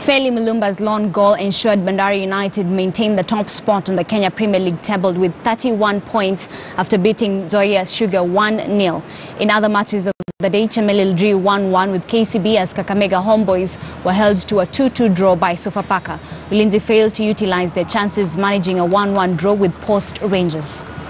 Felly Mulumba's lone goal ensured Bandari United maintained the top spot on the Kenya Premier League table with 31 points after beating Nzoia Sugar 1-0. In other matches of the day, Chemelil drew 1-1 with KCB as Kakamega Homeboyz were held to a 2-2 draw by Sofapaka. Ulinzi failed to utilize their chances, managing a 1-1 draw with Posta Rangers.